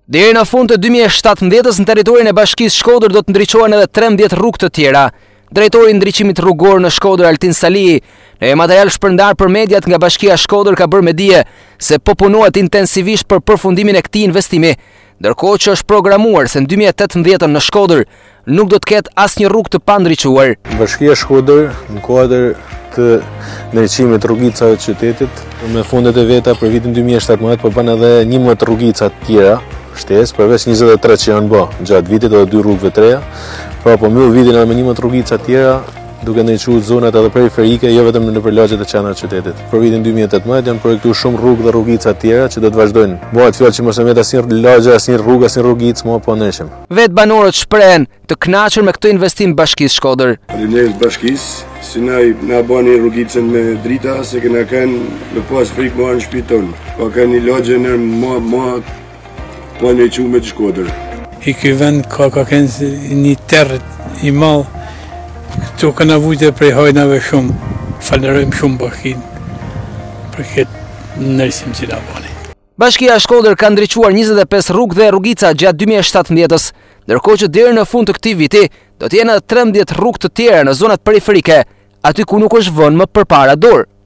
Deri në fund të 2017-s në territorin e Bashkisë Shkodër do të ndriçohen edhe 13 rrugë të tjera. Drejtori i ndriçimit rrugor në Shkodër Altin Salii, në material shpërndar për mediat nga Bashkia Shkodër ka bërë me dije se po punohet intensivisht për përfundimin e këtij investimi, ndërkohë që është programuar se në 2018 në Shkodër nuk do të ketë asnjë rrugë të pandriçuar. Bashkia Shkodër në kuadër të ndriçimit rrugicave të qytetit me fondet e veta për vitin 2017 po bën edhe 11 rrugica të tjera shtesë, përveç 23 që janë bë gjatë vitit edhe 2 rrugëve të reja. Pra po mbyll vitin edhe me 11 rrugica të tjera, duke ndriçuar zonat edhe periferike, jo vetëm në përlagjet e qendrës së qytetit. Për vitin 2018 janë projektuar shumë rrugë dhe rrugica të tjera që do të vazhdojnë. Bëhet fjalë që mos e met asnjë lagje, asnjë rrugë, asnjë rrugicë më po ndeshëm. Vet banorët shprehen të kënaqur me këtë investim Bashkisë Shkodër. Faleminderit Bashkisë, si na bani rrugicën me drita, se kena kanë në pas frikë marrë në shtëpi tonë. Po kanë një lagje në më po në çumë të Shkodër. I ky vend ka kënë një terr i madh. Këtu kanë vujtë prej hajnave shumë. Falenderojmë shumë Bashkinë për këtë ndërsim që na bani. Bashkia Shkodër ka ndriçuar 25 rrugë dhe rrugica gjatë 2017-s, ndërkohë që deri në fund të këtij viti do të jenë 13 rrugë të tjera në zonat periferike, aty ku nuk është vënë më përpara dorë.